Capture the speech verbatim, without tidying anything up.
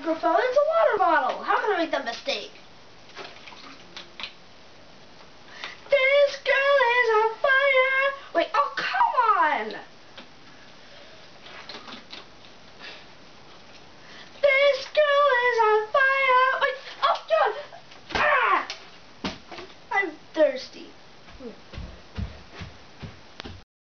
microphone. It's a water bottle. How can I make that mistake?